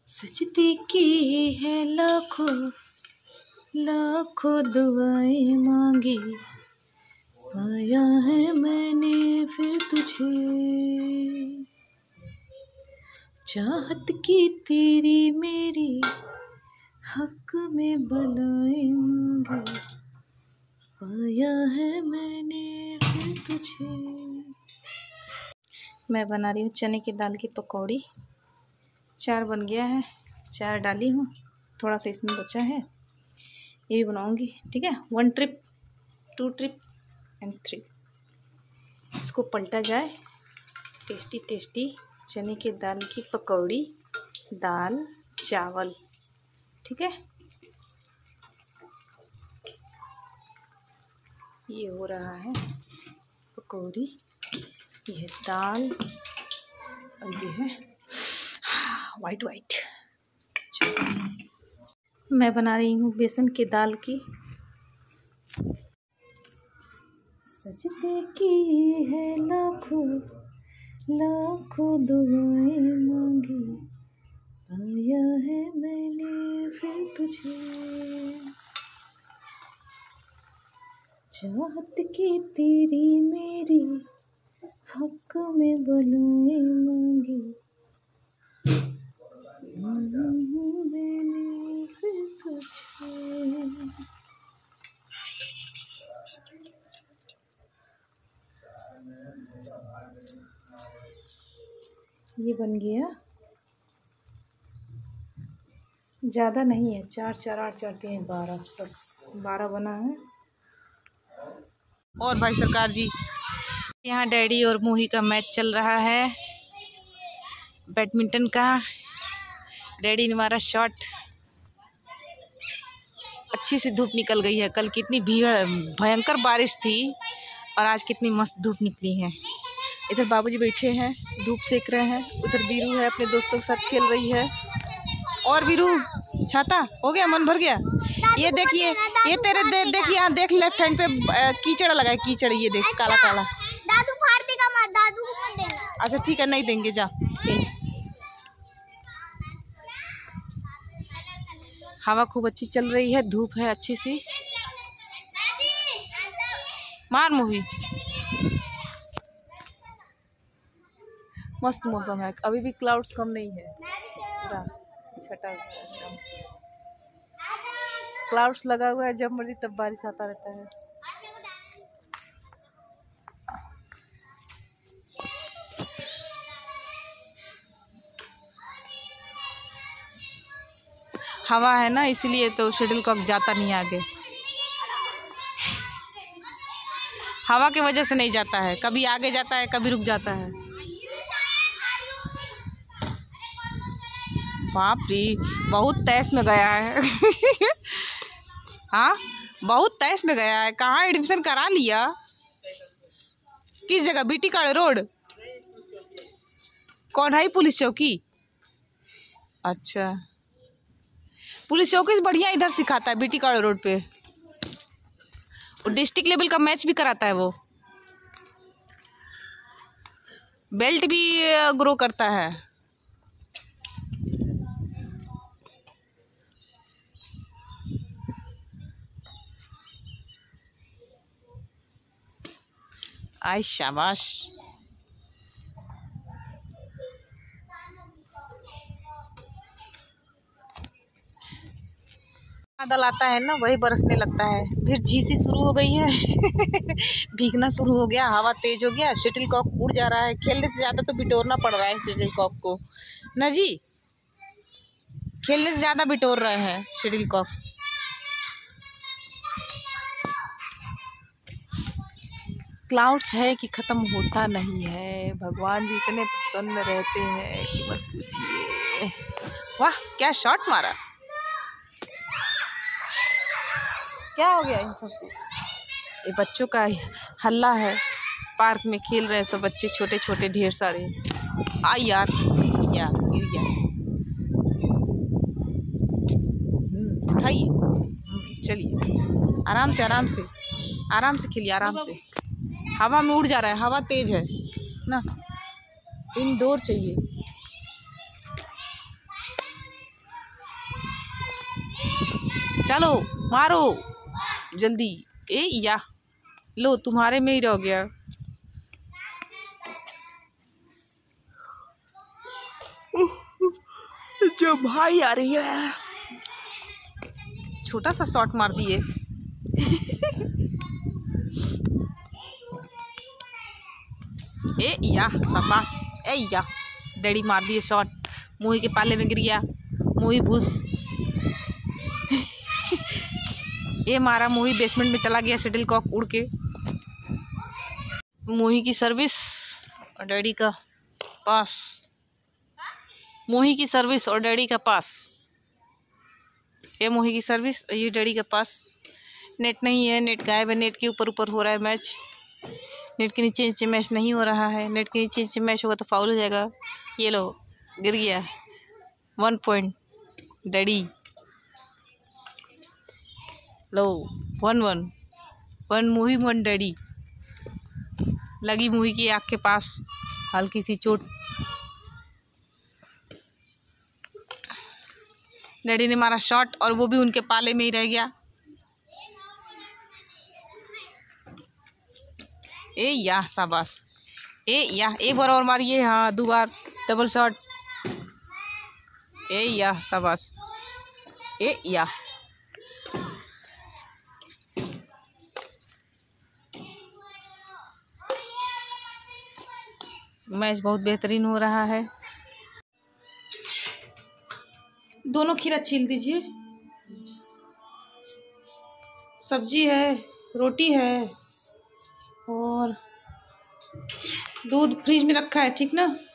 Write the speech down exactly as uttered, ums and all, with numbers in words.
सजदे की है लाखों लाखों दुआएं मांगी, पाया है मैंने फिर तुझे। चाहत की तेरी मेरी हक में बलाएं मांगी, पाया है मैंने फिर तुझे। मैं बना रही हूँ चने की दाल की पकौड़ी। चार बन गया है, चार डाली हूँ, थोड़ा सा इसमें बचा है, ये भी बनाऊंगी। ठीक है, one trip, two trip and three. इसको पलटा जाए। टेस्टी टेस्टी चने की दाल की पकौड़ी, दाल चावल। ठीक है, ये हो रहा है पकौड़ी, ये है दाल और ये है वाइट वाइट। मैं बना रही हूँ बेसन की दाल की। सजदे की है लाखों लाखों दुआएं मांगी, पाया है मैंने फिर तुझे। चाहत की तेरी मेरी हक में बलाएं मांगी, मैंने फिर तुझे। ये बन गया, ज़्यादा नहीं है, चार चार आठ चार तीन बारह, बस बारह बना है। और भाई सरकार जी, यहाँ डैडी और मोही का मैच चल रहा है बैडमिंटन का। डैडी ने मारा शॉट, अच्छी सी धूप निकल गई है। कल कितनी भीड़ भयंकर बारिश थी और आज कितनी मस्त धूप निकली है। इधर बाबूजी बैठे हैं, धूप सेक रहे हैं। उधर बीरू है, अपने दोस्तों के साथ खेल रही है। और बीरू, छाता हो गया, मन भर गया। ये देखिए, ये तेरे दे, देख यहाँ देख, लेफ्ट हैंड पे कीचड़ लगा है, कीचड़ ये देख, काला काला। दादू फाड़ देगा मत, दादू को मत देना। अच्छा ठीक है, नहीं देंगे, जा। हवा खूब अच्छी चल रही है, धूप है अच्छी सी। मार मूवी, मस्त मौसम है। अभी भी क्लाउड्स कम नहीं है, पूरा छटा हुआ है। क्लाउड्स लगा हुआ है, जब मर्जी तब बारिश आता रहता है। हवा है ना, इसलिए तो शटलकॉक जाता नहीं आगे। हवा की वजह से नहीं जाता है, कभी आगे जाता है, कभी रुक जाता है। बाप रे, बहुत तेज में गया है। हाँ, बहुत तेज में गया है। कहाँ एडमिशन करा लिया? किस जगह? बीटी काड़ रोड? कौन है? पुलिस चौकी? अच्छा, पुलिस चौकी से बढ़िया इधर सिखाता है, बीटी काड़ रोड पे। और डिस्ट्रिक्ट लेवल का मैच भी कराता है वो, बेल्ट भी ग्रो करता है। आई शाबाश। बादल आता है ना, वही बरसने लगता है। फिर झीसी शुरू हो गई है। भीगना शुरू हो गया, हवा तेज हो गया, शटलकॉक उड़ जा रहा है। खेलने से ज़्यादा तो बिटोरना पड़ रहा है शटलकॉक को ना जी, खेलने से ज़्यादा बिटोर रहे हैं शटलकॉक। क्लाउड्स है कि ख़त्म होता नहीं है। भगवान जी इतने प्रसन्न रहते हैं कि मत पूछिए। वाह, क्या शॉट मारा! क्या हो गया इन सबको? ये बच्चों का हल्ला है, पार्क में खेल रहे हैं सब बच्चे, छोटे छोटे ढेर सारे। आ यार, यार गिर गया। उठाइए, चलिए, आराम से आराम से आराम से खेलिए, आराम से। हवा में उड़ जा रहा है, हवा तेज है ना, इंडोर चाहिए। चलो मारो जल्दी। ए या लो, तुम्हारे में ही रह गया। जो भाई आ रही है, छोटा सा शॉट मार दिए। ए या शाबाश। ए या डैडी मार दिए शॉट, मोही के पाले में गिर गया। मोही भूस। ये मारा, मोही बेसमेंट में चला गया शटल कॉक उड़ के। मोही की सर्विस और डैडी का पास। मोही की सर्विस और डैडी का पास। ये मोही की सर्विस और ये डैडी का पास। नेट नहीं है, नेट गायब है। नेट के ऊपर ऊपर हो रहा है मैच। नेट के नीचे नीचे मैच नहीं हो रहा है। नेट के नीचे नीचे मैच होगा तो फाउल हो जाएगा। ये लो, गिर गया। One point daddy. लो, वन वन वन मोही वन डैडी। लगी मोही की आँख के पास हल्की सी चोट। डैडी ने मारा शॉट और वो भी उनके पाले में ही रह गया। ए या शाबाश। ए या एक बार और मारिए। हाँ, दो बार डबल शॉट। ए या शाबाश। ए या मैच बहुत बेहतरीन हो रहा है। दोनों खीरा छील दीजिए। सब्जी है, रोटी है और दूध फ्रिज में रखा है, ठीक ना।